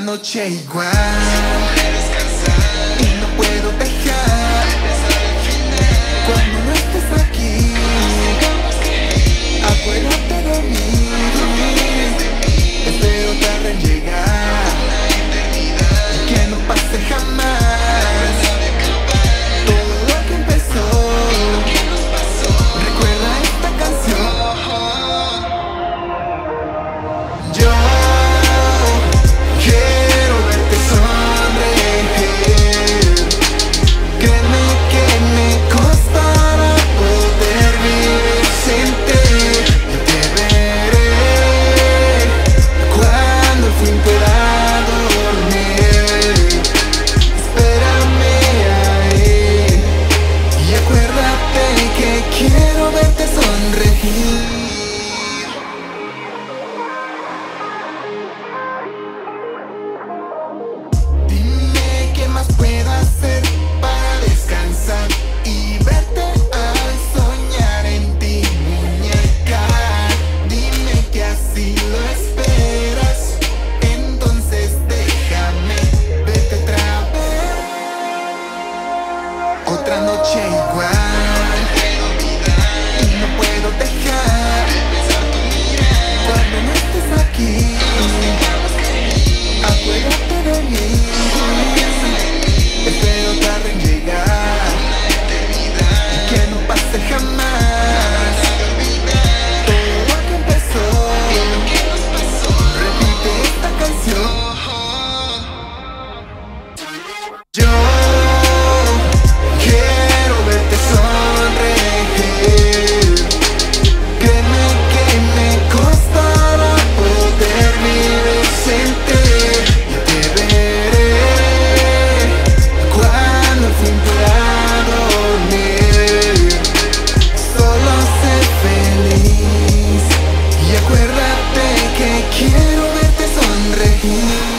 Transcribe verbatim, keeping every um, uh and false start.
noche igual y no puedo dejar cuando no estés aquí. Acuérdate de mí, espero tarde en llegar y que no pase jamás todo lo que empezó. Recuerda esta canción. Yo quiero verte sonreír. Créeme que me costará poder vivir sin ti. Yo te veré cuando el fin pueda dormir. Espérame ahí y acuérdate que quiero verte sonreír. Dime qué más puedo hacer para descansar y verte al soñar en ti, muñeca. Dime que así lo esperas, entonces déjame verte otra vez. Otra noche igual y no puedo dejar cuando no estés aquí. Acuérdate de mí, espero tarde en llegar y que no pase jamás todo lo que empezó. Repite esta canción. Yo quiero verte sonreír. Créeme que me costará poder vivir sin ti. Yo te veré cuando el fin pueda dormir. Solo sé feliz y acuérdate que quiero verte sonreír.